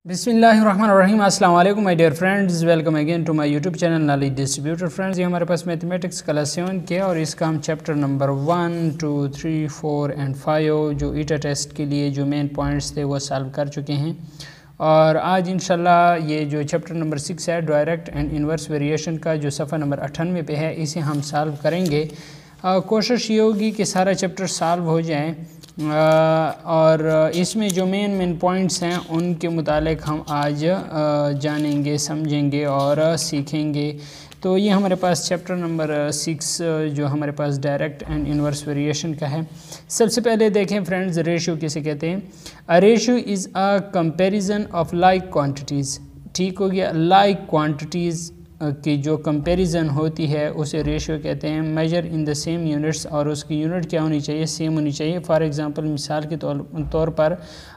बिस्मिल्लाहिर्रहमानिर्रहीम। अस्सलाम वालेकुम my dear friends, welcome again to my YouTube channel knowledge distributor. Friends, ये हमारे पास मैथमेटिक्स क्लास 7 के और इसका हम चैप्टर नंबर 1, 2, 3, 4 एंड 5 जो ईटा टेस्ट के लिए जो मेन पॉइंट्स थे वो सॉल्व कर चुके हैं। और आज इंशाल्लाह ये जो चैप्टर नंबर 6 है डायरेक्ट एंड इन्वर्स वेरिएशन का, जो सफ़ा नंबर 98 पे है, इसे हम सॉल्व करेंगे। कोशिश ये होगी कि सारा चैप्टर सॉल्व हो जाए और इसमें जो मेन पॉइंट्स हैं उनके मुतालिक हम आज जानेंगे, समझेंगे और सीखेंगे। तो ये हमारे पास चैप्टर नंबर 6 जो हमारे पास डायरेक्ट एंड इन्वर्स वेरिएशन का है। सबसे पहले देखें फ्रेंड्स, रेशियो किसे कहते हैं। A ratio is a comparison of like quantities. ठीक हो गया। लाइक क्वांटिटीज़ की जो कंपैरिजन होती है उसे रेशियो कहते हैं। Measure in the same units, और उसकी यूनिट क्या होनी चाहिए, सेम होनी चाहिए। फॉर एग्जांपल, मिसाल के तौर पर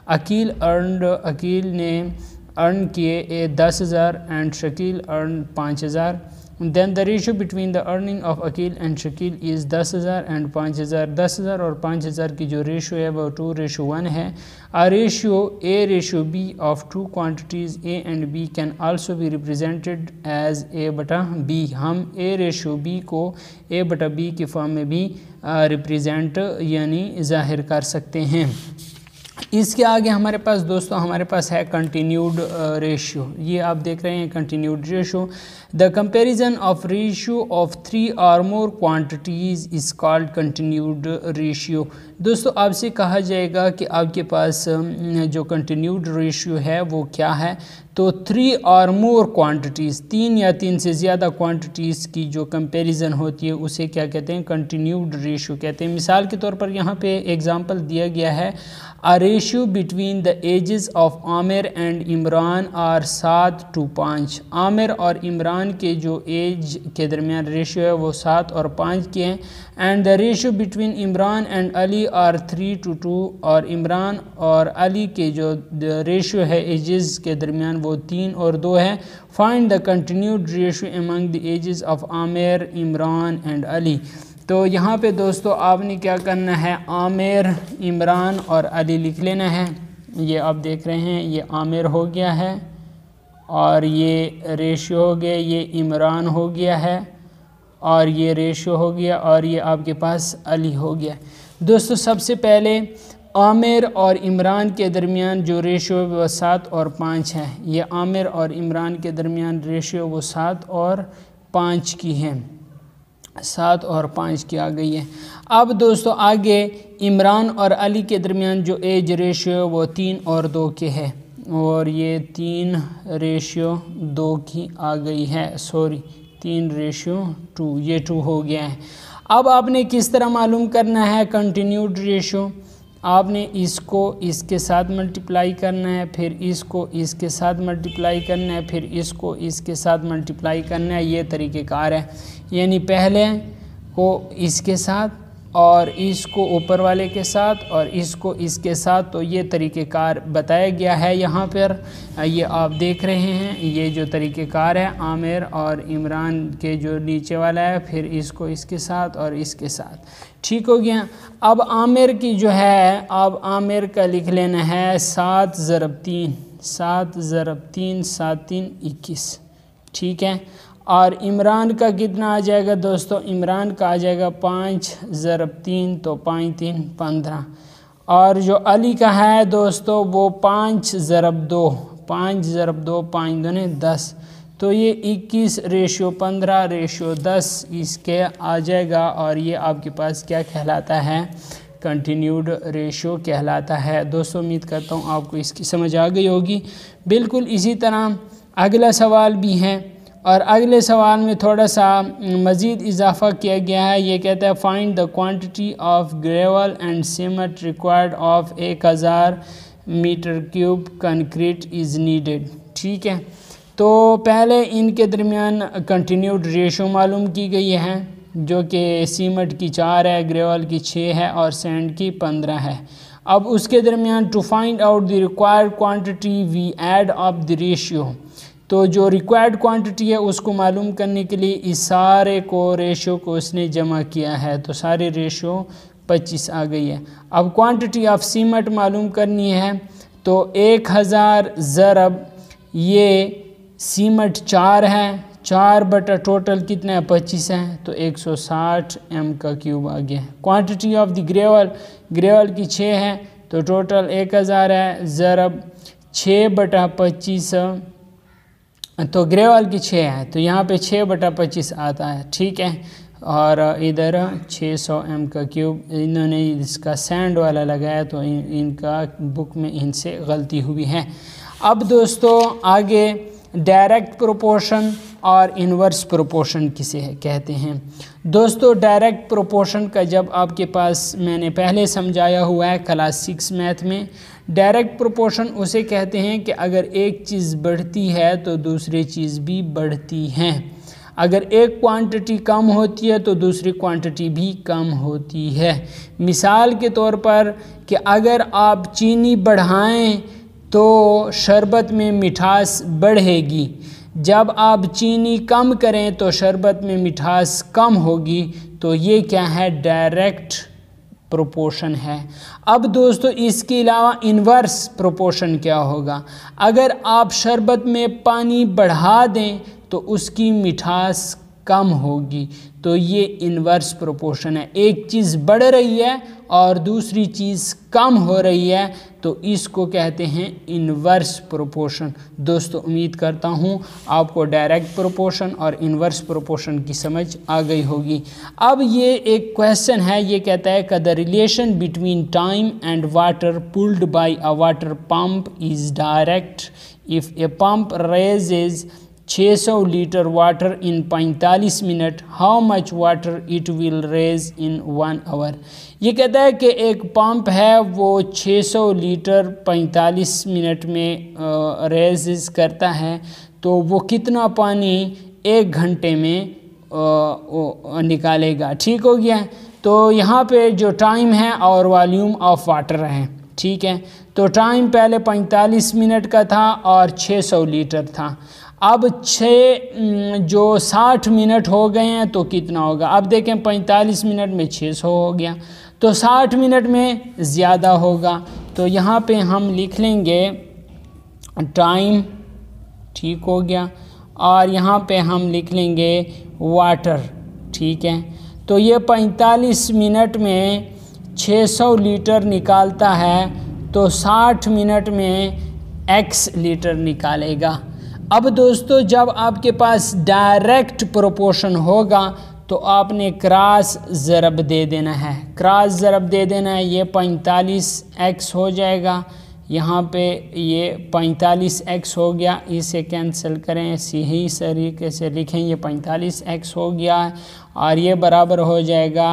अकील ने अर्न किए 10,000 and Shakeel earn 5,000। Then the ratio between the earning of Aqeel and Shakeel is 10,000 and 5,000। 10,000 और 5,000 की जो रेशियो है वो 2:1 है। A ratio B of two quantities A and B can also be represented as A/B। हम A रेशियो B को A/B की form में भी रिप्रेजेंट यानी ज़ाहिर कर सकते हैं। इसके आगे हमारे पास दोस्तों है कंटिन्यूड रेशियो। ये आप देख रहे हैं continued ratio. The comparison of ratio of 3 और more quantities is called continued ratio. दोस्तों, आपसे कहा जाएगा कि आपके पास जो कंटिन्यूड रेशियो है वो क्या है। तो 3 और मोर क्वांटिटीज़, 3 या 3 से ज़्यादा क्वांटिटीज़ की जो कंपैरिजन होती है उसे क्या कहते हैं, कंटिन्यूड रेशियो कहते हैं। मिसाल के तौर पर यहाँ पे एग्जांपल दिया गया है, a ratio between the ages of Aamir and Imran are 7:5। Aamir और इमरान के जो एज के दरमियान रेशियो है वो 7 और 5 के हैं। And the ratio between Imran and Ali are 3:2। और इमरान और अली के जो रेशियो है एजेस के दरमियान वो 3 और 2 है। Find the continued ratio among the ages of Aamir, Imran and Ali. तो यहाँ पे दोस्तों आपने क्या करना है, आमिर, इमरान और अली लिख लेना है। ये आप देख रहे हैं, ये आमिर हो गया है और ये रेशियो हो गया, ये इमरान हो गया है और ये रेशियो हो गया, और ये आपके पास अली हो गया। दोस्तों, सबसे पहले आमिर और इमरान के दरमियान जो रेशियो है वो 7 और 5 है। ये आमिर और इमरान के दरमियान रेशियो वो 7 और 5 की है, 7 और 5 की आ गई है। अब दोस्तों आगे इमरान और अली के दरमियान जो एज रेशियो वो 3 और 2 के है, और ये 3:2 की आ गई है। 3:2, ये 2 हो गया है। अब आपने किस तरह मालूम करना है कंटिन्यूड रेशियो। आपने इसको इसके साथ मल्टीप्लाई करना है, फिर इसको इसके साथ मल्टीप्लाई करना है, फिर इसको इसके साथ मल्टीप्लाई करना है। ये तरीक़ेकार है, यानी पहले को इसके साथ और इसको ऊपर वाले के साथ और इसको इसके साथ। तो ये तरीक़ेकार बताया गया है यहाँ पर, ये आप देख रहे हैं। ये जो तरीक़ेकार है आमिर और इमरान के जो नीचे वाला है, फिर इसको इसके साथ और इसके साथ। ठीक हो गया। अब आमिर की जो है, अब आमिर का लिख लेना है 7×3, 7×3, 7×3 21। ठीक है। और इमरान का कितना आ जाएगा दोस्तों, इमरान का आ जाएगा 5×3, तो 5×3 15। और जो अली का है दोस्तों वो 5×2, 5×2, 5×2 10। तो ये 21:15:10 इसके आ जाएगा, और ये आपके पास क्या कहलाता है, कंटिन्यूड रेशियो कहलाता है। दोस्तों, उम्मीद करता हूँ आपको इसकी समझ आ गई होगी। बिल्कुल इसी तरह अगला सवाल भी है, और अगले सवाल में थोड़ा सा मज़ीद इजाफ़ा किया गया है। ये कहता है find the quantity of gravel and cement required of 1000 meter cube concrete is needed. ठीक है। तो पहले इनके दरमियान कंटिन्यूड रेशियो मालूम की गई है, जो कि सीमेंट की 4 है, ग्रेवल की 6 है और सैंड की 15 है। अब उसके दरमियान to find out the required quantity we add up the ratio. तो जो रिक्वायर्ड क्वांटिटी है उसको मालूम करने के लिए इस सारे को रेशियो को उसने जमा किया है, तो सारे रेशियो 25 आ गई है। अब क्वांटिटी ऑफ सीमेंट मालूम करनी है, तो 1000 ज़रब ये सीमेंट 4 है, 4 बटा टोटल कितना है 25 है, तो 160 m³ आ गया। Quantity of the gravel, gravel की 6 है, तो टोटल 1000 है ज़रब 6 बटा 25, तो ग्रेवल की 6 है, तो यहाँ पे 6 बटा 25 आता है, ठीक है। और इधर 600 m³ इन्होंने इसका सैंड वाला लगाया, तो इनका बुक में इनसे गलती हुई है। अब दोस्तों आगे डायरेक्ट प्रोपोर्शन और इन्वर्स प्रोपोर्शन किसे कहते हैं। दोस्तों डायरेक्ट प्रोपोर्शन का जब आपके पास मैंने पहले समझाया हुआ है क्लास 6 मैथ में, डायरेक्ट प्रोपोर्शन उसे कहते हैं कि अगर एक चीज़ बढ़ती है तो दूसरी चीज़ भी बढ़ती है। अगर एक क्वांटिटी कम होती है तो दूसरी क्वांटिटी भी कम होती है। मिसाल के तौर पर कि अगर आप चीनी बढ़ाएं तो शरबत में मिठास बढ़ेगी, जब आप चीनी कम करें तो शरबत में मिठास कम होगी। तो ये क्या है, डायरेक्ट प्रोपोर्शन है। अब दोस्तों इसके अलावा इन्वर्स प्रोपोर्शन क्या होगा, अगर आप शरबत में पानी बढ़ा दें तो उसकी मिठास कम होगी। तो ये इन्वर्स प्रोपोर्शन है, एक चीज़ बढ़ रही है और दूसरी चीज़ कम हो रही है, तो इसको कहते हैं इन्वर्स प्रोपोर्शन। दोस्तों उम्मीद करता हूँ आपको डायरेक्ट प्रोपोर्शन और इन्वर्स प्रोपोर्शन की समझ आ गई होगी। अब ये एक क्वेश्चन है, ये कहता है कि the relation between time and water pulled by a water pump is direct if a pump raises 600 litre water in 45 minute, how much water it will raise in 1 hour. ये कहता है कि एक पंप है वो 600 लीटर 45 मिनट में raise करता है, तो वो कितना पानी 1 घंटे में निकालेगा। ठीक हो गया। तो यहाँ पे जो टाइम है और वॉल्यूम ऑफ वाटर है, ठीक है। तो टाइम पहले 45 मिनट का था और 600 लीटर था। अब 60 मिनट हो गए हैं तो कितना होगा, अब देखें 45 मिनट में 600 हो गया, तो 60 मिनट में ज़्यादा होगा। तो यहाँ पे हम लिख लेंगे टाइम, ठीक हो गया, और यहाँ पे हम लिख लेंगे वाटर, ठीक है। तो ये 45 मिनट में 600 लीटर निकालता है, तो 60 मिनट में x लीटर निकालेगा। अब दोस्तों जब आपके पास डायरेक्ट प्रोपोर्शन होगा तो आपने क्रॉस ज़रब दे देना है, क्रॉस ज़रब दे देना है। ये 45x हो जाएगा, यहाँ पे ये 45x हो गया, इसे कैंसिल करें, सही तरीके से लिखें, ये 45x हो गया और ये बराबर हो जाएगा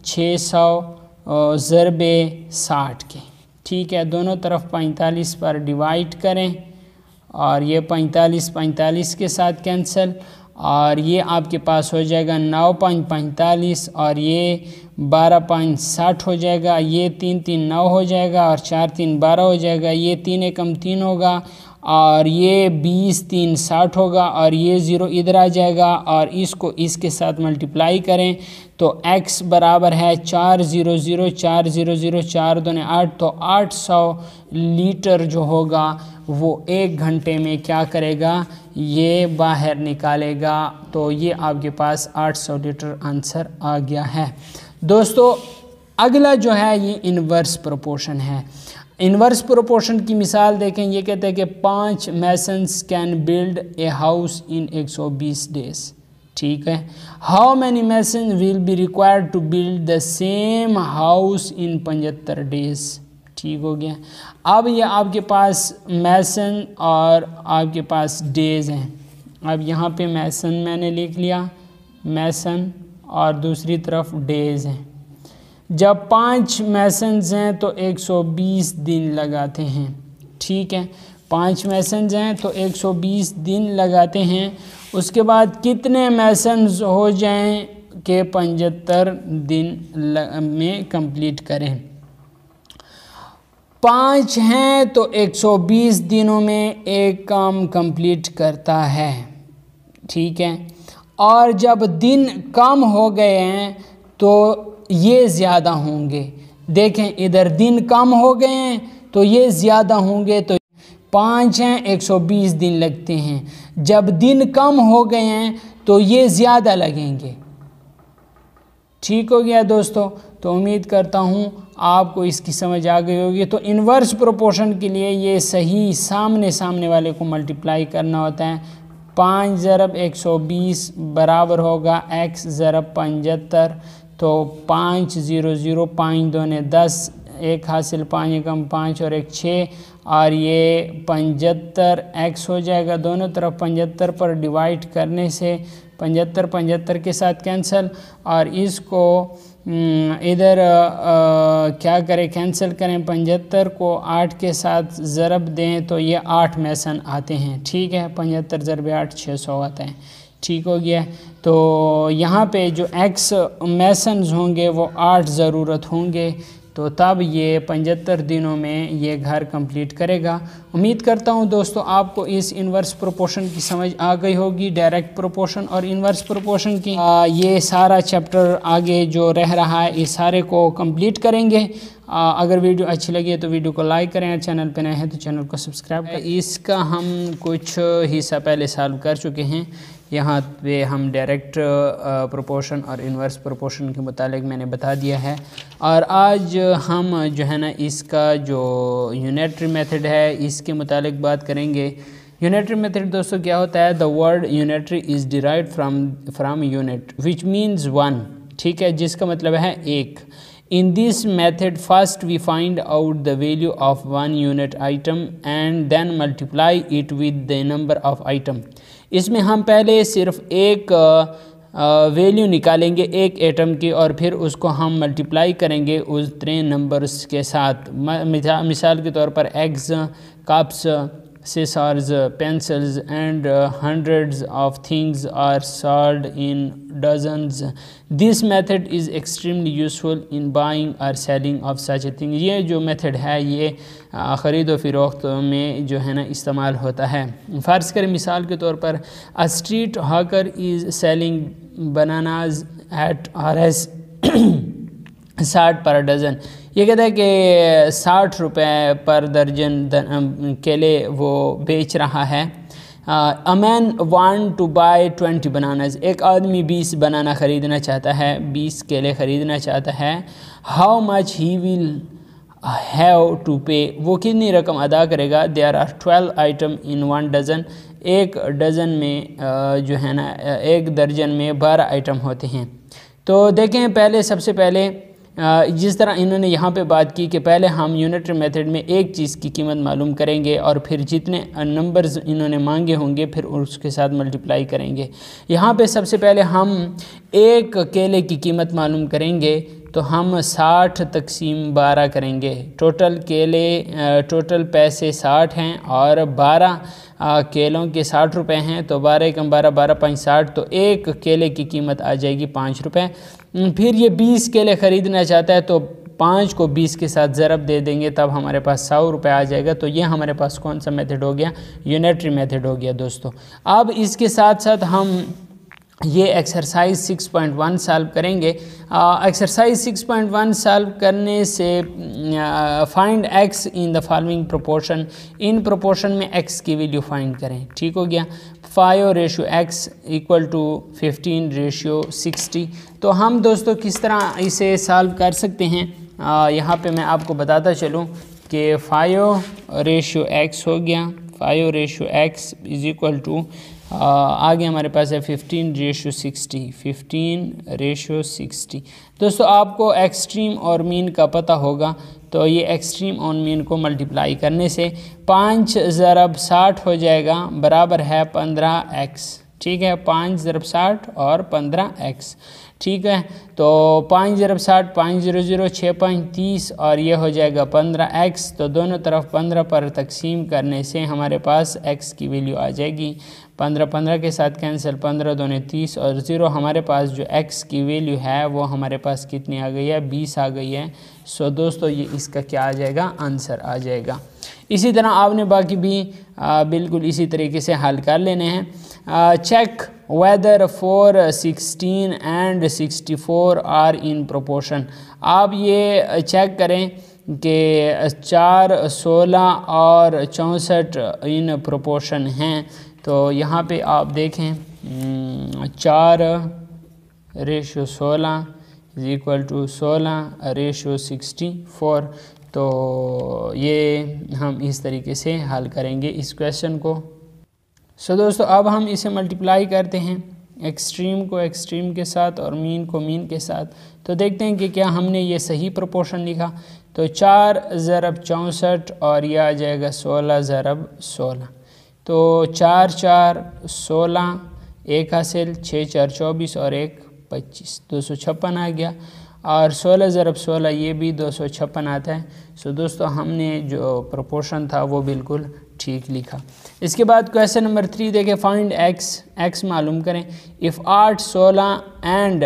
600 ज़रबे 60 के, ठीक है। दोनों तरफ 45 पर डिवाइड करें और ये 45 के साथ कैंसिल, और ये आपके पास हो जाएगा 9×45 और ये 12×60 हो जाएगा, ये 3×3 9 हो जाएगा और 4×3 12 हो जाएगा, ये 3 एकम 3 होगा और ये 20×3 60 होगा और ये 0 इधर आ जाएगा और इसको इसके साथ मल्टीप्लाई करें तो x बराबर है 400 400 4 दूने 8, तो 800 लीटर जो होगा वो 1 घंटे में क्या करेगा, ये बाहर निकालेगा। तो ये आपके पास 800 लीटर आंसर आ गया है। दोस्तों अगला जो है ये इन्वर्स प्रोपोर्शन है। इन्वर्स प्रोपोर्शन की मिसाल देखें, ये कहते हैं कि 5 masons can build a house in 120 days, ठीक है। How many mason will be required to build the same house in 75 days, ठीक हो गया। अब ये आपके पास मैसन और आपके पास डेज हैं। अब यहाँ पे मैसन मैंने लिख लिया, मैसन, और दूसरी तरफ डेज हैं। जब 5 मैसन्स हैं तो 120 दिन लगाते हैं, ठीक है। 5 मैसन्स हैं तो 120 दिन लगाते हैं। उसके बाद कितने मैसन्स हो जाएं कि 75 दिन में कंप्लीट करें। 5 हैं तो 120 दिनों में एक काम कंप्लीट करता है, ठीक है। और जब दिन कम हो गए हैं तो ये ज़्यादा होंगे। देखें इधर दिन कम हो गए हैं तो ये ज़्यादा होंगे, तो 5 हैं 120 दिन लगते हैं। जब दिन कम हो गए हैं तो ये ज़्यादा लगेंगे। ठीक हो गया दोस्तों, तो उम्मीद करता हूँ आपको इसकी समझ आ गई होगी। तो इन्वर्स प्रोपोर्शन के लिए ये सही सामने वाले को मल्टीप्लाई करना होता है। 5 ज़रब 120 बराबर होगा x ज़रब 75। तो 5 0 0 5 दूने 10, एक हासिल 5 एकम 5 और एक 6, और ये 75 x हो जाएगा। दोनों तरफ 75 पर डिवाइड करने से 75 75 के साथ कैंसिल, और इसको इधर क्या करें, कैंसिल करें। 75 को 8 के साथ ज़रब दें तो ये 8 मैसन आते हैं। ठीक है, 75 ज़रब 8 600 आता है। ठीक हो गया। तो यहाँ पे जो x मैसन्स होंगे वो 8 ज़रूरत होंगे, तो तब ये 75 दिनों में ये घर कंप्लीट करेगा। उम्मीद करता हूँ दोस्तों आपको इस इन्वर्स प्रोपोर्शन की समझ आ गई होगी, डायरेक्ट प्रोपोर्शन और इन्वर्स प्रोपोर्शन की। ये सारा चैप्टर आगे जो रह रहा है इस सारे को कंप्लीट करेंगे। अगर वीडियो अच्छी लगी है तो वीडियो को लाइक करें, चैनल पे नए हैं तो चैनल को सब्सक्राइब करें। इसका हम कुछ हिस्सा पहले सॉल्व कर चुके हैं। यहाँ पे हम डायरेक्ट प्रोपोर्शन और इन्वर्स प्रोपोर्शन के मुतालिक मैंने बता दिया है। और आज हम जो है ना इसका जो यूनिटरी मेथड है इसके मुतालिक बात करेंगे। यूनिटरी मेथड दोस्तों क्या होता है? The word unitary is derived from unit which means 1। ठीक है, जिसका मतलब है एक। In this method first we find out the value of one unit item and then multiply it with the number of item। इसमें हम पहले सिर्फ एक वैल्यू निकालेंगे एक एटम की, और फिर उसको हम मल्टीप्लाई करेंगे उतने नंबर्स के साथ। मिसाल के तौर पर eggs, cups, scissors, pencils and hundreds of things are sold in dozens। This method is extremely useful in buying or selling of such a thing। ये जो मेथड है ये ख़रीद व फ़रोख्त में जो है ना इस्तेमाल होता है। फ़र्ज़ करें मिसाल के तौर पर a street hawker is selling bananas at Rs 60 पर डज़न। ये कहता है कि 60 रुपये पर दर्जन केले वो बेच रहा है। A man want to buy 20 bananas. एक आदमी 20 बनाना ख़रीदना चाहता है, 20 केले ख़रीदना चाहता है। How much he will have to pay. वो कितनी रकम अदा करेगा? There are 12 item in 1 dozen. एक डज़न में जो है ना एक दर्जन में 12 आइटम होते हैं। तो देखें पहले सबसे पहले जिस तरह इन्होंने यहाँ पे बात की कि पहले हम यूनिटरी मेथड में एक चीज़ की कीमत मालूम करेंगे और फिर जितने नंबर्स इन्होंने मांगे होंगे फिर उसके साथ मल्टीप्लाई करेंगे। यहाँ पे सबसे पहले हम एक केले की कीमत मालूम करेंगे, तो हम 60 तक़सीम 12 करेंगे। टोटल केले टोटल पैसे 60 हैं और 12 केलों के 60 रुपये हैं, तो 12 एकम 12 12 5 60, तो एक केले की कीमत आ जाएगी 5 रुपये। फिर ये 20 केले ख़रीदना चाहता है तो 5 को 20 के साथ ज़रब दे देंगे, तब हमारे पास 100 रुपये आ जाएगा। तो ये हमारे पास कौन सा मेथड हो गया? यूनिटरी मेथड हो गया दोस्तों। अब इसके साथ साथ हम ये एक्सरसाइज 6.1 सॉल्व करेंगे। एक्सरसाइज 6.1 सॉल्व करने से find x in the following proportion. इन प्रोपोर्शन में x की वैल्यू फाइंड करें। ठीक हो गया। 5/x equal to 15/60। तो हम दोस्तों किस तरह इसे सॉल्व कर सकते हैं, यहाँ पे मैं आपको बताता चलूँ कि 5/x हो गया। 5/x इज इक्वल टू आगे हमारे पास है 15/60। 15/60 दोस्तों आपको एक्सट्रीम और मीन का पता होगा, तो ये एक्सट्रीम और मीन को मल्टीप्लाई करने से 5 ज़रब 60 हो जाएगा बराबर है 15x। ठीक है, 5 ज़रब 60 और 15x। ठीक है, तो 5 ज़रब 60 5 0 0 6 5 30 और ये हो जाएगा 15x। तो दोनों तरफ 15 पर तकसीम करने से हमारे पास x की वैल्यू आ जाएगी 15 15 के साथ कैंसिल, 15 दूने 30 और 0। हमारे पास जो x की वैल्यू है वो हमारे पास कितनी आ गई है? 20 आ गई है। सो दोस्तों ये इसका क्या आ जाएगा? आंसर आ जाएगा। इसी तरह आपने बाकी भी बिल्कुल इसी तरीके से हल कर लेने हैं। Check whether 4 16 and 64 are in proportion. आप ये चेक करें कि 4, 16 और 64 इन प्रोपोर्शन हैं। तो यहाँ पे आप देखें 4:16 इज इक्वल टू 16:64। तो ये हम इस तरीके से हल करेंगे इस क्वेश्चन को। सो दोस्तों अब हम इसे मल्टीप्लाई करते हैं, एक्सट्रीम को एक्सट्रीम के साथ और मीन को मीन के साथ। तो देखते हैं कि क्या हमने ये सही प्रोपोर्शन लिखा। तो 4 ज़रब 64 और यह आ जाएगा 16 ज़रब 16। तो 4 4 16, 1 हासिल, 6 4 24 और 1 25, 256 आ गया। और 16 ज़रब 16 ये भी 256 आता है। सो दोस्तों हमने जो प्रोपोर्शन था वो बिल्कुल ठीक लिखा। इसके बाद क्वेश्चन नंबर 3 देखें, फाइंड एक्स मालूम करें। If 8, 16 and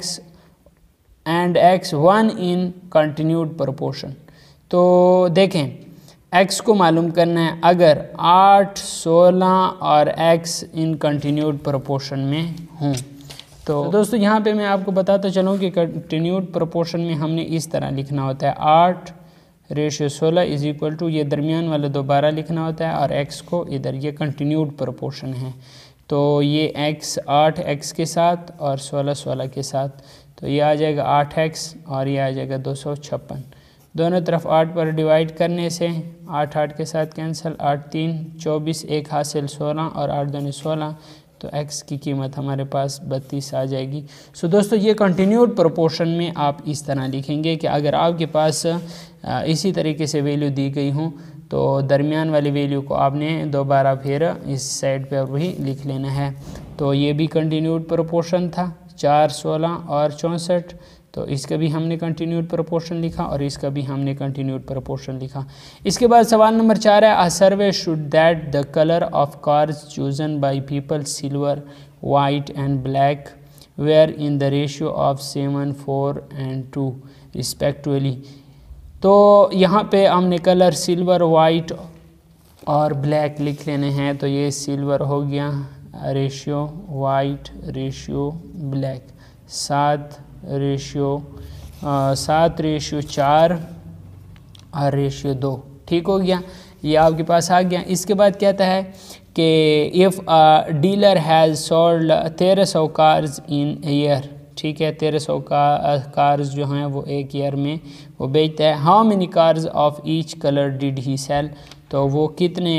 X 1 in continued proportion. तो देखें x को मालूम करना है अगर 8, 16 और x इन कंटिन्यूड प्रोपोर्शन में हों। तो दोस्तों यहाँ पे मैं आपको बताता चलूँ कि कंटिन्यूड प्रोपोर्शन में हमने इस तरह लिखना होता है 8:16 इज इक्वल टू, ये दरमियान वाला दोबारा लिखना होता है और x को इधर, ये कंटिन्यूड प्रोपोर्शन है। तो ये x 8x के साथ और 16 के साथ, तो ये आ जाएगा 8x और ये आ जाएगा 256। दोनों तरफ 8 पर डिवाइड करने से 8 8 के साथ कैंसिल, 8 3 24, 1 हासिल 16 और 8 दूनी 16। तो x की कीमत हमारे पास 32 आ जाएगी। सो दोस्तों ये कंटिन्यूड प्रोपोर्शन में आप इस तरह लिखेंगे कि अगर आपके पास इसी तरीके से वैल्यू दी गई हों तो दरमियान वाली वैल्यू को आपने दोबारा फिर इस साइड पर भी लिख लेना है। तो ये भी कंटिन्यूड प्रोपोर्शन था 4, 16 और 64। तो इसका भी हमने कंटिन्यूड प्रोपोर्शन लिखा और इसका भी हमने कंटिन्यूड प्रोपोर्शन लिखा। इसके बाद सवाल नंबर 4 है, a survey showed that the colour of cars chosen by people silver, white and black were in the ratio of 7, 4 and 2 respectively. तो यहाँ पे हमने कलर सिल्वर, वाइट और ब्लैक लिख लेने हैं। तो ये सिल्वर हो गया, रेशियो वाइट, रेशियो ब्लैक 7:4 और रेशियो 2। ठीक हो गया, ये आपके पास आ गया। इसके बाद कहता है कि if a dealer has sold 1300 cars in year. ठीक है, 1300 कार्स जो हैं वो एक ईयर में वो बेचता है। How many cars of each colour did he sell. तो वो कितने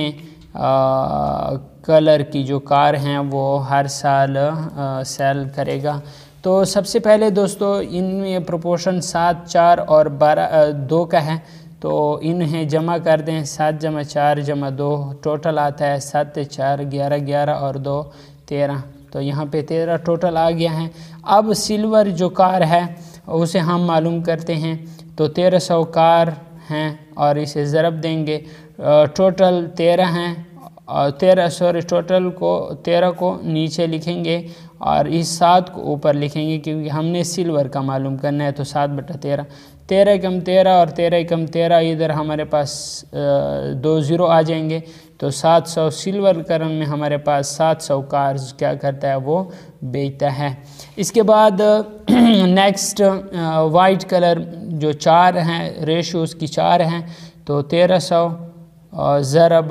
कलर की जो कार हैं वो हर साल सेल करेगा। तो सबसे पहले दोस्तों इनमें प्रोपोर्शन 7, 4 और 2 का है। तो इन्हें जमा कर दें, 7 + 4 + 2 टोटल आता है 7 4 11 11 और 2 13। तो यहाँ पे 13 टोटल आ गया है। अब सिल्वर जो कार है उसे हम मालूम करते हैं। तो 1300 कार हैं और इसे ज़रब देंगे, टोटल 13 हैं और 13 को नीचे लिखेंगे और इस 7 को ऊपर लिखेंगे क्योंकि हमने सिल्वर का मालूम करना है। तो 7/13, 13 कम 13 और 13 कम 13, इधर हमारे पास 2 ज़ीरो आ जाएंगे। तो 700 सिल्वर कलर में हमारे पास 700 कार्स क्या करता है वो बेचता है। इसके बाद नेक्स्ट वाइट कलर जो 4 हैं, रेशो उसकी 4 हैं। तो 1300 ज़रब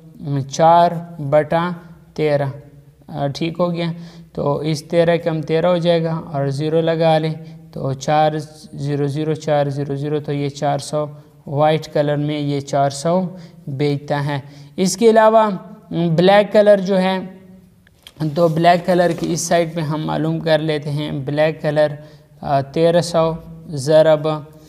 4/13, ठीक हो गया। तो इस 13 कम 13 हो जाएगा और ज़ीरो लगा लें। तो 4 0 0 4 0 0, तो ये 400 वाइट कलर में ये 400 बेचता है। इसके अलावा ब्लैक कलर जो है, तो ब्लैक कलर की इस साइड पे हम मालूम कर लेते हैं। ब्लैक कलर 1300 ज़रब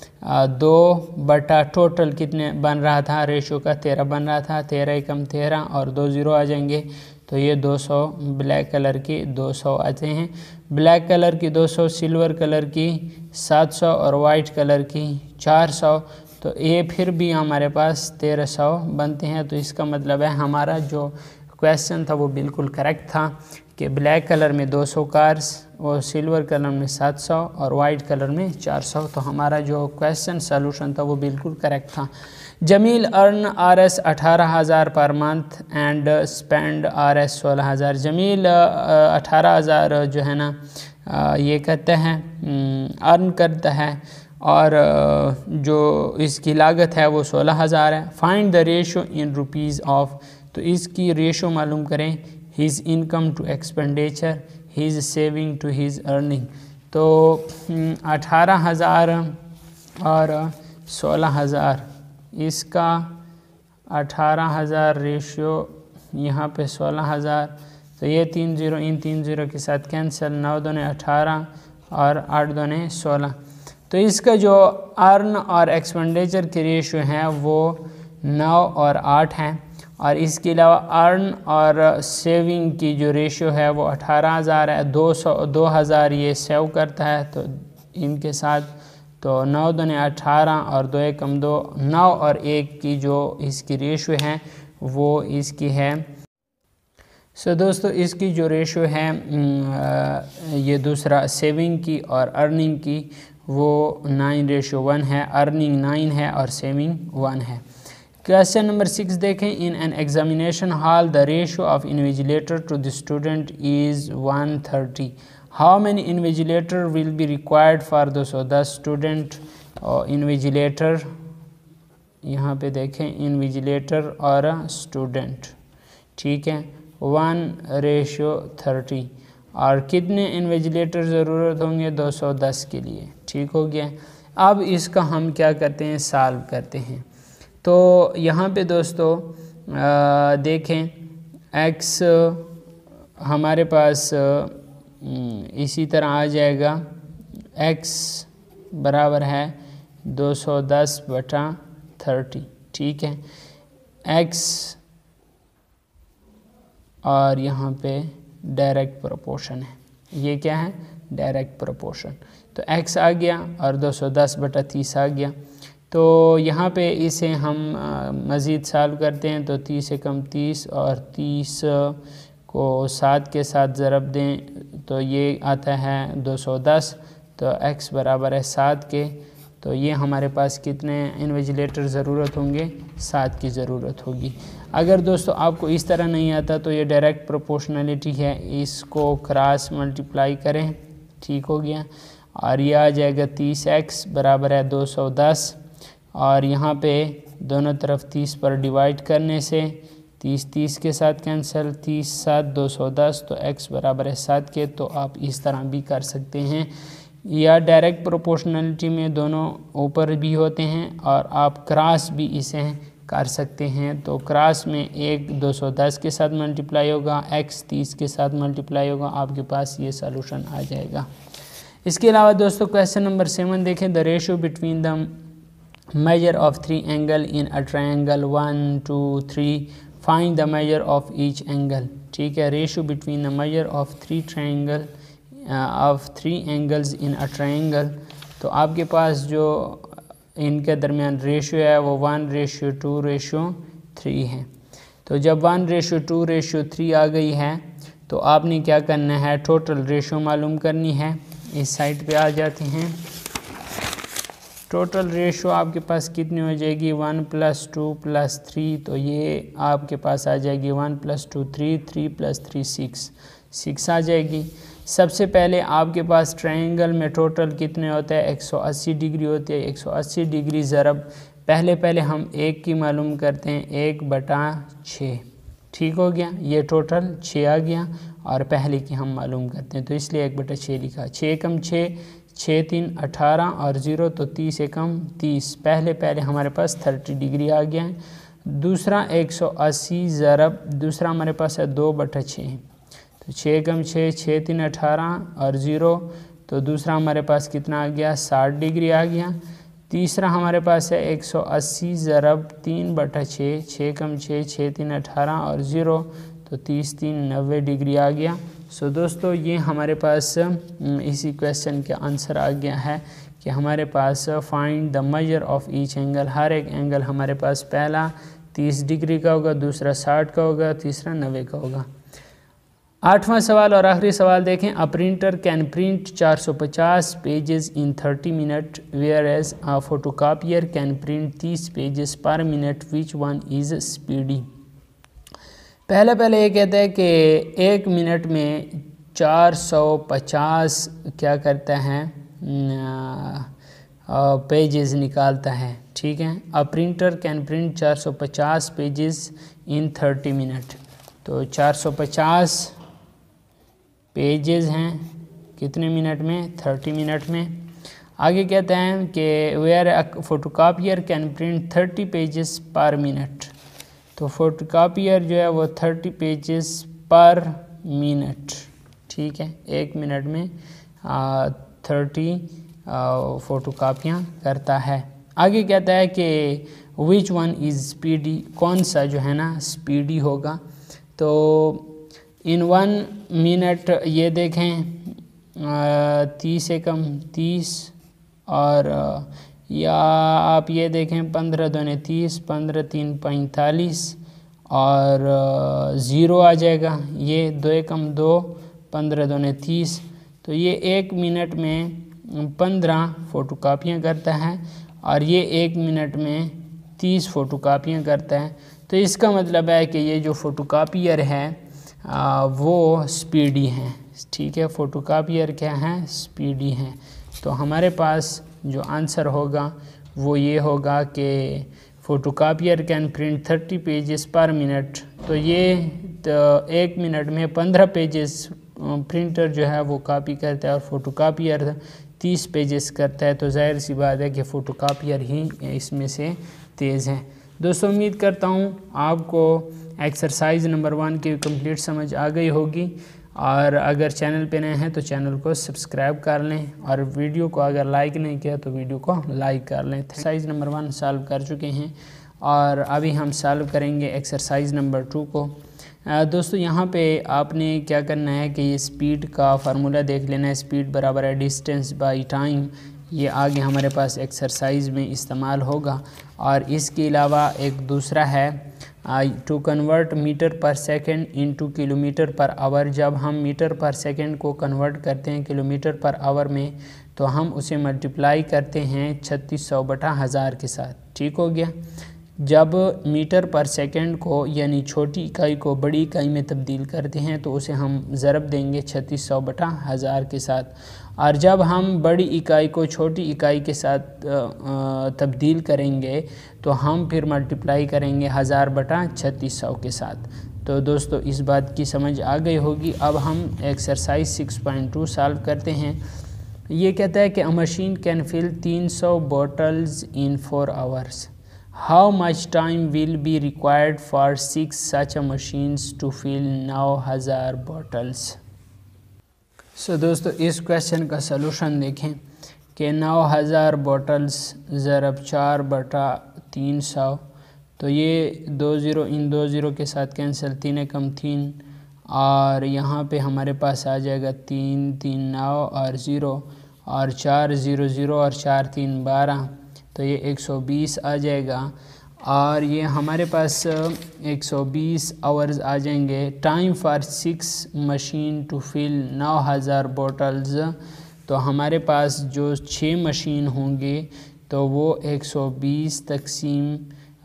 2 टोटल कितने बन रहा था, रेशो का 13 बन रहा था। 13 कम 13 और 2 ज़ीरो आ जाएंगे। तो ये 200 ब्लैक कलर की 200 आते हैं। ब्लैक कलर की 200, सिल्वर कलर की 700 और वाइट कलर की 400। तो ये फिर भी हमारे पास 1300 बनते हैं। तो इसका मतलब है हमारा जो क्वेश्चन था वो बिल्कुल करेक्ट था कि ब्लैक कलर में 200 कार्स और सिल्वर कलर में 700 और वाइट कलर में 400। तो हमारा जो क्वेश्चन सॉल्यूशन था वो बिल्कुल करेक्ट था। Jameel earn RS 18,000 per month and spend RS 16,000। Jameel 18,000 जो है ना ये कहते हैं अर्न करता है और जो इसकी लागत है वो 16,000 है। Find the ratio in rupees of, तो इसकी रेशो मालूम करें his income to expenditure, his saving to his earning. तो 18,000 और 16,000, इसका 18,000 रेशियो यहाँ पे 16,000, तो ये 3 ज़ीरो इन 3 ज़ीरो के साथ कैंसिल, 9 दूने 18 और 8 दूने 16। तो इसका जो अर्न और एक्सपेंडिचर की रेशियो है वो 9 और 8 हैं, और इसके अलावा अर्न और सेविंग की जो रेशियो है वो 18,000 है। 2,000 ये सेव करता है तो इनके साथ, तो 9 दूने 18 और 2 एकम 2, 9 और 1 की जो इसकी रेशियो है वो इसकी है। दोस्तों इसकी जो रेशियो है ये दूसरा सेविंग की और अर्निंग की वो 9:1 है, अर्निंग 9 है और सेविंग 1 है। क्वेश्चन नंबर 6 देखें, in an examination hall the ratio of invigilator to the student is 130। How many invigilator will be required for the student और इन्विजिलेटर, यहाँ पे देखें इन्विजिलेटर और स्टूडेंट, ठीक है, 1:30। और कितने इन्विजिलेटर ज़रूरत होंगे? 210 के लिए, ठीक हो गया। अब इसका हम क्या करते हैं, सॉल्व करते हैं। तो यहाँ पे दोस्तों देखें x हमारे पास इसी तरह आ जाएगा, x बराबर है 210/30, ठीक है, x और यहाँ पे डायरेक्ट प्रोपोर्शन है, ये क्या है, डायरेक्ट प्रोपोर्शन। तो x आ गया और 210/30 आ गया। तो यहाँ पे इसे हम मज़ीद सॉल्व करते हैं, तो 30 से कम 30 और 30 को 7 के साथ ज़रब दें तो ये आता है 210, तो x बराबर है 7 के। तो ये हमारे पास कितने इन्विजिलेटर ज़रूरत होंगे, 7 की ज़रूरत होगी। अगर दोस्तों आपको इस तरह नहीं आता तो ये डायरेक्ट प्रोपोर्शनलिटी है, इसको क्रॉस मल्टीप्लाई करें, ठीक हो गया, और ये आ जाएगा 30x बराबर है 210, और यहाँ पे दोनों तरफ 30 पर डिवाइड करने से 30 के साथ कैंसिल, 30 7 210, तो x बराबर है 7 के। तो आप इस तरह भी कर सकते हैं, या डायरेक्ट प्रोपोर्शनलिटी में दोनों ऊपर भी होते हैं और आप क्रॉस भी इसे कर सकते हैं। तो क्रॉस में एक 210 के साथ मल्टीप्लाई होगा, x 30 के साथ मल्टीप्लाई होगा, आपके पास ये सॉल्यूशन आ जाएगा। इसके अलावा दोस्तों क्वेश्चन नंबर 7 देखें, the ratio between the measure of 3 angle in a triangle 1 2 3, find the measure of each angle, ठीक है, ratio between the measure of 3 angles in a triangle। तो आपके पास जो इनके दरमियान रेशियो है वो 1:2:3 है। तो जब 1:2:3 आ गई है तो आपने क्या करना है, टोटल रेशियो मालूम करनी है। इस साइड पे आ जाते हैं, टोटल रेशो आपके पास कितनी हो जाएगी, 1 + 2 + 3, तो ये आपके पास आ जाएगी 1 + 2 3, 3 + 3 6 आ जाएगी। सबसे पहले आपके पास ट्रायंगल में टोटल कितने होते हैं, 180 डिग्री होती है। 180 डिग्री ज़रब पहले हम 1 की मालूम करते हैं, 1/6, ठीक हो गया, ये टोटल 6 आ गया, और पहले की हम मालूम करते हैं तो इसलिए 1/6 लिखा। 6 कम 6, 6 3 18 और 0, तो 30 एकम 30, पहले हमारे पास 30 डिग्री आ गया है। दूसरा 180 ज़रब दूसरा हमारे पास है 2/6, तो 6 कम 6, 6 3 18 और 0, तो दूसरा हमारे पास कितना आ गया, 60 डिग्री आ गया। तीसरा हमारे पास है 180 ज़रब 3/6, 6 कम 6, 6 3 18 और 0, तो 30 3 90 डिग्री आ गया। सो दोस्तों ये हमारे पास इसी क्वेश्चन के आंसर आ गया है कि हमारे पास find the measure of each angle, हर एक एंगल हमारे पास पहला 30 डिग्री का होगा, दूसरा 60 का होगा, तीसरा 90 का होगा। 8वां सवाल और आखिरी सवाल देखें, a printer can print 450 pages in 30 minute whereas a photocopier can print 30 pages per minute, which one is speedy. पहले ये कहता है कि 1 मिनट में 450 क्या करता है, पेजेस निकालता है। ठीक है, a printer can print 450 pages in 30 minute. तो 450 पेजेस हैं कितने मिनट में? 30 मिनट में। आगे कहते हैं कि where a photocopier can print 30 pages per minute. तो फोटोकॉपियर जो है वो 30 पेजेस पर मिनट, ठीक है, 1 मिनट में 30 फोटोकॉपियाँ करता है। आगे कहता है कि विच वन इज़ स्पीडी, कौन सा जो है ना स्पीडी होगा। तो इन 1 मिनट ये देखें 30 से कम 30, और या आप ये देखें 15 दूने 30, 15 3 45, और 0 आ जाएगा, ये 2 एकम 2, 15 दूने 30। तो ये 1 मिनट में 15 फोटोकॉपियाँ करता है, और ये 1 मिनट में 30 फोटोकॉपियाँ करता है। तो इसका मतलब है कि ये जो फोटोकॉपियर है वो स्पीडी हैं। ठीक है, फोटोकॉपियर क्या हैं? स्पीडी हैं। तो हमारे पास जो आंसर होगा वो ये होगा कि photocopier can print 30 pages per minute. तो ये 1 मिनट में 15 पेजेस प्रिंटर जो है वो कॉपी करता है, और फोटोकॉपियर 30 पेजेस करता है। तो जाहिर सी बात है कि फ़ोटोकॉपियर ही इसमें से तेज़ है। दोस्तों, उम्मीद करता हूँ आपको एक्सरसाइज नंबर 1 की कंप्लीट समझ आ गई होगी, और अगर चैनल पे नए हैं तो चैनल को सब्सक्राइब कर लें, और वीडियो को अगर लाइक नहीं किया तो वीडियो को लाइक कर लें। एक्सरसाइज नंबर 1 सॉल्व कर चुके हैं, और अभी हम सॉल्व करेंगे एक्सरसाइज नंबर 2 को। दोस्तों, यहाँ पे आपने क्या करना है कि ये स्पीड का फार्मूला देख लेना है। स्पीड बराबर है डिस्टेंस बाई टाइम। ये आगे हमारे पास एक्सरसाइज में इस्तेमाल होगा। और इसके अलावा एक दूसरा है to convert metre per second into kilometre per hour. जब हम मीटर पर सेकंड को कन्वर्ट करते हैं किलोमीटर पर आवर में, तो हम उसे मल्टीप्लाई करते हैं 3600/1000 के साथ। ठीक हो गया। जब मीटर पर सेकंड को यानी छोटी इकाई को बड़ी इकाई में तब्दील करते हैं तो उसे हम ज़रब देंगे 3600/1000 के साथ, और जब हम बड़ी इकाई को छोटी इकाई के साथ तब्दील करेंगे तो हम फिर मल्टीप्लाई करेंगे 1000/3600 के साथ। तो दोस्तों, इस बात की समझ आ गई होगी। अब हम एक्सरसाइज 6.2 सॉल्व करते हैं। ये कहता है कि a machine can fill 300 bottles in 4 hours. How much time will be required for 6 such a machines to fill 9000 bottles? So दोस्तों, इस क्वेश्चन का सलूशन देखें कि 9000 बॉटल्स ज़रब 4/300। तो ये 20 इन 20 के साथ कैंसिल, 3 एकम 3, और यहाँ पे हमारे पास आ जाएगा 3 3 9 और 0, और 4 0 0 और 4 3 12। तो ये 120 आ जाएगा, और ये हमारे पास 120 आवर्स आ जाएंगे। Time for 6 machine to fill 9000 bottles. तो हमारे पास जो 6 मशीन होंगे तो वो 120 तकसीम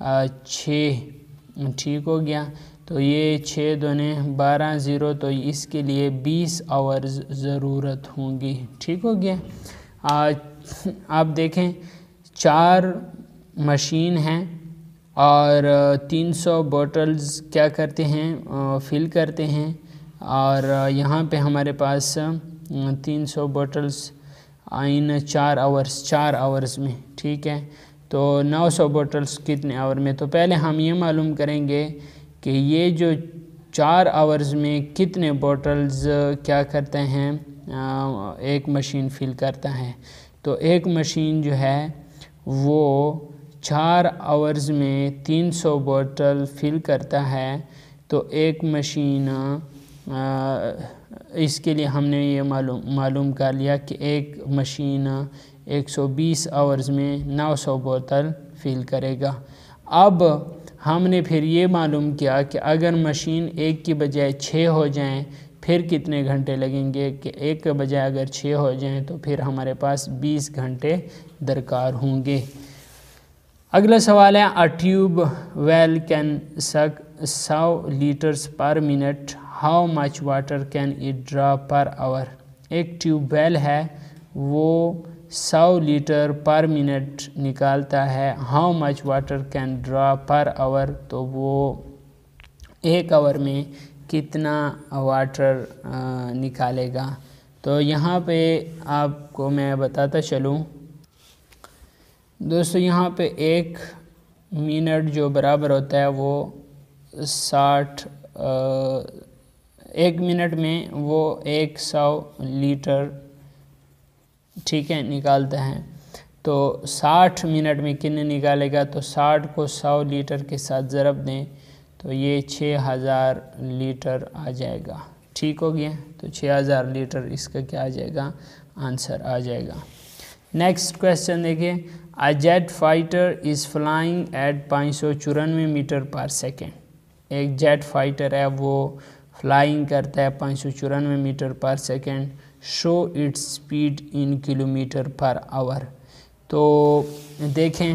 6, ठीक हो गया। तो ये 6 दूने 12 0, तो इसके लिए 20 आवर्स ज़रूरत होंगी। ठीक हो गया। आप देखें 4 मशीन हैं और 300 बॉटल्स क्या करते हैं? फिल करते हैं। और यहाँ पे हमारे पास 300 बॉटल्स इन 4 आवर्स में। ठीक है, तो 900 बॉटल्स कितने आवर में? तो पहले हम ये मालूम करेंगे कि ये जो 4 आवर्स में कितने बॉटल्स क्या करते हैं, एक मशीन फिल करता है। तो एक मशीन जो है वो 4 आवर्स में 300 बॉटल फिल करता है। तो एक मशीन इसके लिए हमने ये मालूम कर लिया कि एक मशीन 120 आवर्स में 900 बोतल फिल करेगा। अब हमने फिर ये मालूम किया कि अगर मशीन एक की बजाय 6 हो जाएं फिर कितने घंटे लगेंगे, कि एक के बजाय अगर 6 हो जाएं तो फिर हमारे पास 20 घंटे दरकार होंगे। अगला सवाल है अ ट्यूब वेल कैन सक 100 litres per minute, how much water can it draw per hour. एक ट्यूब वेल है वो 100 लीटर पर मिनट निकालता है, how much water can draw per hour, तो वो एक आवर में कितना वाटर निकालेगा। तो यहाँ पे आपको मैं बताता चलूँ दोस्तों, यहाँ पे 1 मिनट जो बराबर होता है वो 1 मिनट में वो 100 लीटर, ठीक है, निकालता है। तो 60 मिनट में कितने निकालेगा, तो 60 को 100 लीटर के साथ ज़रब दें तो ये 6000 लीटर आ जाएगा। ठीक हो गया, तो 6000 लीटर इसका क्या आ जाएगा, आंसर आ जाएगा। नेक्स्ट क्वेश्चन देखिए, a jet fighter is flying at 594 metre per second. एक जेट फाइटर है वो फ्लाइंग करता है 594 metre per second, show its speed in kilometre per hour. तो देखें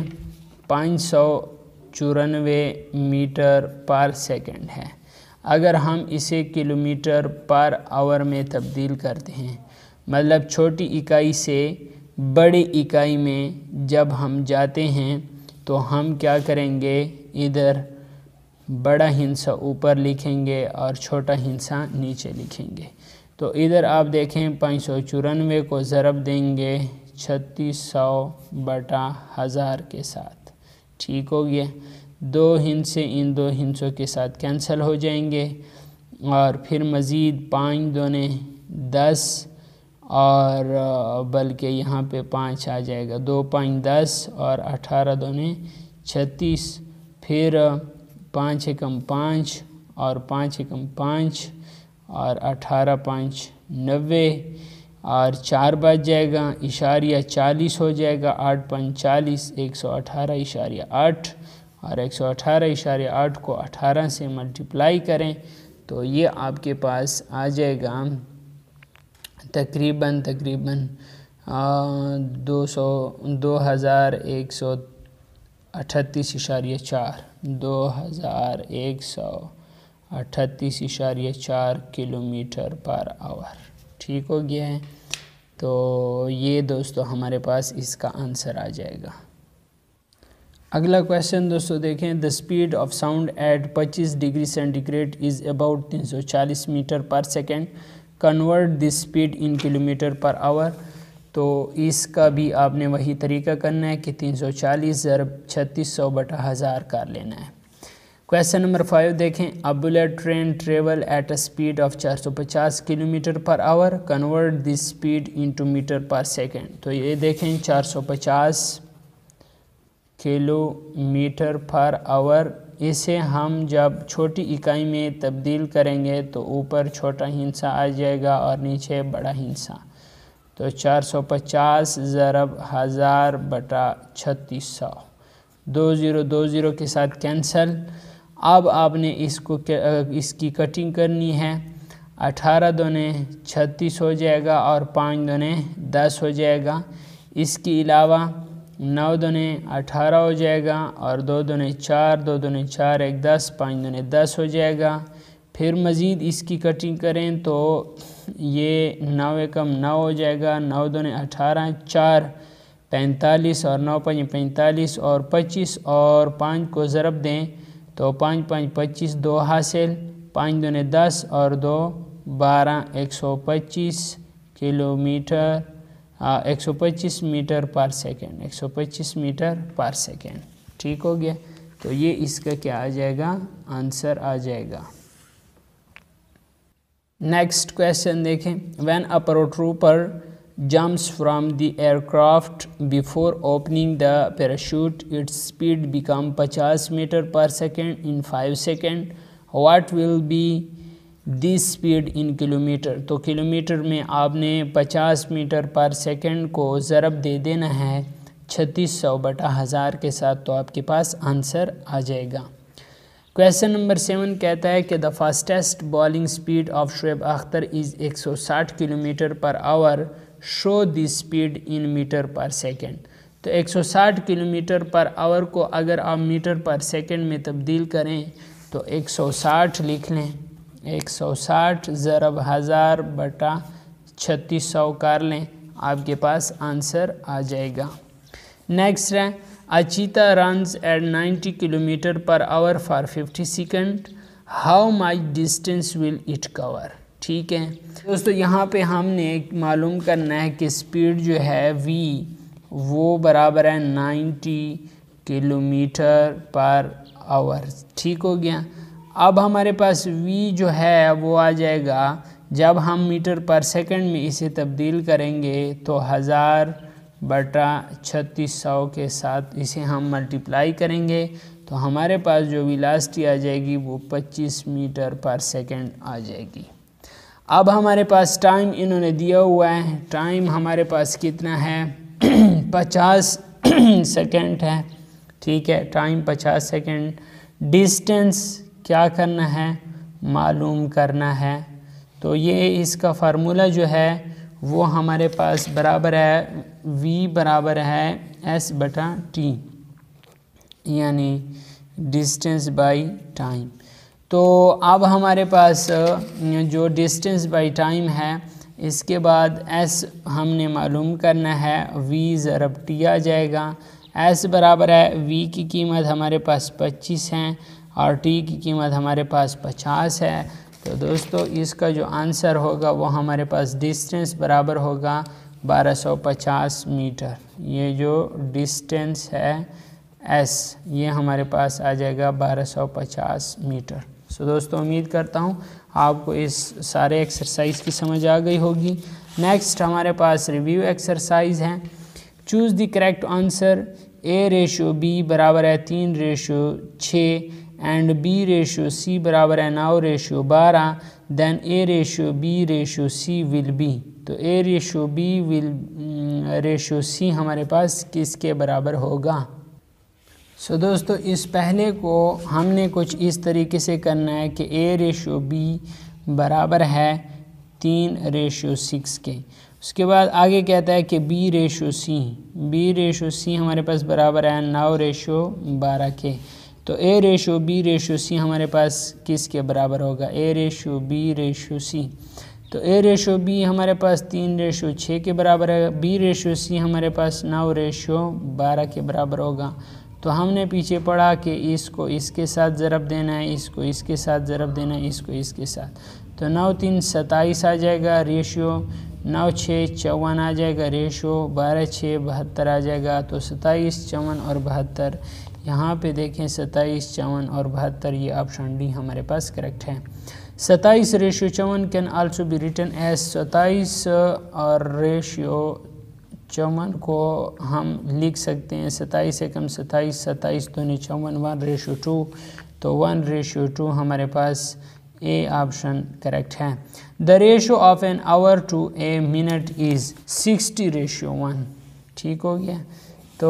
594 मीटर पर सेकेंड है, अगर हम इसे किलोमीटर पर आवर में तब्दील करते हैं, मतलब छोटी इकाई से बड़ी इकाई में जब हम जाते हैं तो हम क्या करेंगे, इधर बड़ा हिस्सा ऊपर लिखेंगे और छोटा हिस्सा नीचे लिखेंगे। तो इधर आप देखें 594 को ज़रब देंगे 3600/1000 के साथ। ठीक हो गया, 2 हिस्से इन 2 हिस्सों के साथ कैंसिल हो जाएंगे और फिर मज़ीद 5 दूने 10 और बल्कि यहाँ पे 5 आ जाएगा, 2 5 10 और 18 दूने 36, फिर 5 एकम 5 और 5 एकम 5 और 18 5 90 और 4 बच जाएगा, इशारिया 40 हो जाएगा, 8 5 40, 118.8 और 118.8 को 18 से मल्टीप्लाई करें तो ये आपके पास आ जाएगा तकरीबन 2138.4 2138.4 किलोमीटर पर आवर। ठीक हो गया है, तो ये दोस्तों हमारे पास इसका आंसर आ जाएगा। अगला क्वेश्चन दोस्तों देखें, the speed of sound at 25 degree centigrade is about 340 metre per second, convert this speed in kilometre per hour. तो इसका भी आपने वही तरीका करना है कि 340 ज़रब 3600/1000 कर लेना है। क्वेश्चन नंबर 5 देखें, a bullet train travel at a speed of 450 kilometre per hour, convert this speed into metre per second. तो ये देखें 450 किलोमीटर पर आवर, इसे हम जब छोटी इकाई में तब्दील करेंगे तो ऊपर छोटा हिस्सा आ जाएगा और नीचे बड़ा हिस्सा। तो 450 ज़रब 1000/3600, 2020 के साथ कैंसल। अब आपने इसकी कटिंग करनी है, 18 दूने 36 हो जाएगा और 5 दूने 10 हो जाएगा। इसके अलावा 9 दूने 18 हो जाएगा और 2 दूने 4, 2 दूने 4 1 10, 5 दूने 10 हो जाएगा। फिर मज़ीद इसकी कटिंग करें तो ये 9 एकम 9 हो जाएगा, 9 दूने 18, 4 45 और 9 5 45 और 25 और 5 को ज़रब दें तो 5 5 25, 2 हासिल, 5 दूने 10 और 2 12, 125 kilometre 125 metre per second, 125 metre per second. ठीक हो गया, तो ये इसका क्या आ जाएगा, आंसर आ जाएगा। नेक्स्ट क्वेश्चन देखें, when a paratrooper jumps from the aircraft before opening the parachute its speed become 50 metre per second in 5 second, what will be this speed in kilometre. तो किलोमीटर में आपने 50 मीटर पर सेकेंड को ज़रब दे देना है 3600/1000 के साथ, तो आपके पास आंसर आ जाएगा। क्वेश्चन नंबर 7 कहता है कि the fastest bowling speed of Shoaib Akhtar is 160 kilometre per hour, show this speed in metre per second. तो 160 किलोमीटर पर आवर को अगर आप मीटर पर सेकेंड में तब्दील करें तो 160 लिख लें, 160 ज़रब 1000/3600 कर लें आपके पास आंसर आ जाएगा। नेक्स्ट है a cheetah runs at 90 kilometre per hour for 50 second, how much distance will it cover. ठीक है दोस्तों, यहाँ पे हमने मालूम करना है कि स्पीड जो है v वो बराबर है 90 किलोमीटर पर आवर। ठीक हो गया। अब हमारे पास v जो है वो आ जाएगा, जब हम मीटर पर सेकंड में इसे तब्दील करेंगे तो 1000/3600 के साथ इसे हम मल्टीप्लाई करेंगे तो हमारे पास जो वेलोसिटी आ जाएगी वो 25 मीटर पर सेकंड आ जाएगी। अब हमारे पास टाइम इन्होंने दिया हुआ है, टाइम हमारे पास कितना है 50 सेकंड है। ठीक है, टाइम 50 सेकंड। डिस्टेंस क्या करना है, मालूम करना है। तो ये इसका फार्मूला जो है वो हमारे पास बराबर है v बराबर है s/t, यानी डिस्टेंस बाई टाइम। तो अब हमारे पास जो डिस्टेंस बाई टाइम है, इसके बाद s हमने मालूम करना है, v ज़रब t आ जाएगा। s बराबर है v की कीमत हमारे पास 25 है और t की कीमत हमारे पास 50 है। तो दोस्तों इसका जो आंसर होगा वो हमारे पास डिस्टेंस बराबर होगा 1250 मीटर। ये जो डिस्टेंस है s, ये हमारे पास आ जाएगा 1250 मीटर। सो दोस्तों उम्मीद करता हूँ आपको इस सारे एक्सरसाइज की समझ आ गई होगी। नेक्स्ट हमारे पास रिव्यू एक्सरसाइज है। Choose the correct answer. a/b बराबर है 3/6 एंड b/c बराबर है 9/12, देन a/b/c विल बी। तो a/b/c हमारे पास किसके बराबर होगा। सो दोस्तों इस पहले को हमने कुछ इस तरीके से करना है कि a/b बराबर है 3/6 के। उसके बाद आगे कहता है कि b/c हमारे पास बराबर है 9/12 के। तो a/b/c हमारे पास किसके बराबर होगा, a/b/c। तो a/b हमारे पास 3/6 के बराबर है, b/c हमारे पास 9/12 के बराबर होगा। तो हमने पीछे पढ़ा कि इसको इसके साथ ज़रब देना है, इसको इसके साथ ज़रब देना है, इसको इसके साथ। तो 9 3 27 आ जाएगा, रेशियो 9 6 54 आ जाएगा, रेशियो 12 6 72 आ जाएगा। तो 27 54 और 72, यहाँ पे देखें 27 54 और 72, ये ऑप्शन डी हमारे पास करेक्ट है। 27/54 can also be written as 27 और रेशियो 54 को हम लिख सकते हैं 27 से कम 27, 27 दूनी 54, 1/2। तो 1/2 हमारे पास ए ऑप्शन करेक्ट है। The ratio of an hour to a minute is 60/1। ठीक हो गया। तो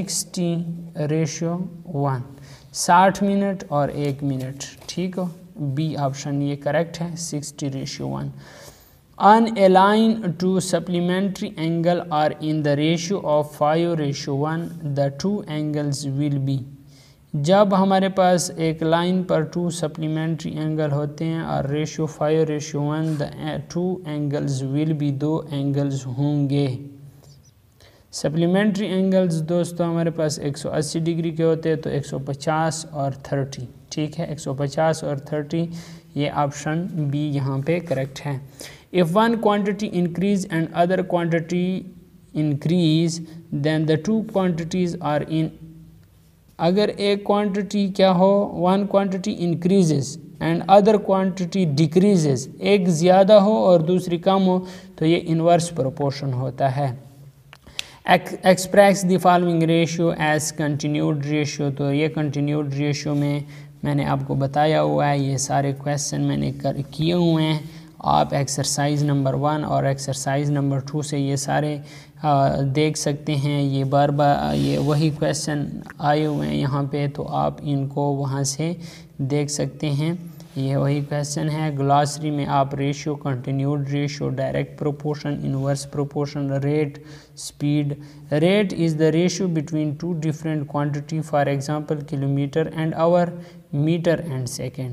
60/1, 60 मिनट और 1 मिनट। ठीक हो, बी ऑप्शन ये करेक्ट है, 60/1। On a line two supplementary angle are in the ratio of 5/1, the two angles will be। जब हमारे पास एक लाइन पर 2 सप्लीमेंट्री एंगल होते हैं और ratio 5/1, the 2 angles will be, 2 angles होंगे। सप्लीमेंट्री एंगल्स दोस्तों हमारे पास 180 डिग्री के होते हैं, तो 150 और 30। ठीक है, 150 और 30, ये ऑप्शन बी यहाँ पे करेक्ट है। If one quantity increase and other quantity increase, then the two quantities are in। अगर एक क्वांटिटी क्या हो, one quantity increases and other quantity decreases, एक ज़्यादा हो और दूसरी कम हो, तो ये इन्वर्स प्रोपोर्शन होता है। Express the following ratio as continued ratio। तो ये continued ratio में मैंने आपको बताया हुआ है, ये सारे क्वेश्चन मैंने किए हुए हैं। आप एक्सरसाइज नंबर 1 और एक्सरसाइज नंबर 2 से ये सारे देख सकते हैं। ये बार बार ये वही क्वेश्चन आए हुए हैं यहाँ पे, तो आप इनको वहाँ से देख सकते हैं। ये वही क्वेश्चन है। ग्लॉसरी में आप ratio, continued ratio, direct proportion, inverse proportion, rate, speed. Rate is the ratio between two different quantity, for example kilometre and hour, metre and second.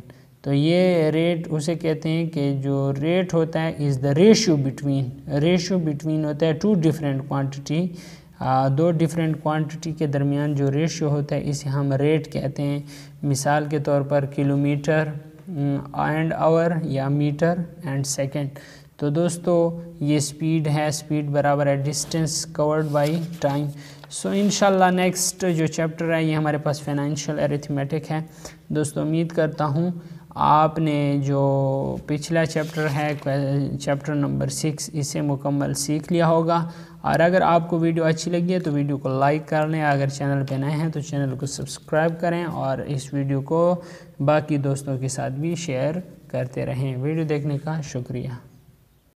तो ये रेट उसे कहते हैं कि जो रेट होता है इज़ द रेशियो बिटवीन होता है टू डिफरेंट क्वांटिटी, दो डिफरेंट क्वांटिटी के दरमियान जो रेशियो होता है इसे हम रेट कहते हैं। मिसाल के तौर पर किलोमीटर एंड आवर या मीटर एंड सेकंड। तो दोस्तों ये स्पीड है, स्पीड बराबर है distance covered by time. So इंशाल्लाह नेक्स्ट जो चैप्टर है ये हमारे पास फाइनेंशियल अरिथमेटिक है। दोस्तों उम्मीद करता हूँ आपने जो पिछला चैप्टर है चैप्टर नंबर 6 इसे मुकम्मल सीख लिया होगा। और अगर आपको वीडियो अच्छी लगी है तो वीडियो को लाइक कर लें, अगर चैनल पे नए हैं तो चैनल को सब्सक्राइब करें और इस वीडियो को बाकी दोस्तों के साथ भी शेयर करते रहें। वीडियो देखने का शुक्रिया।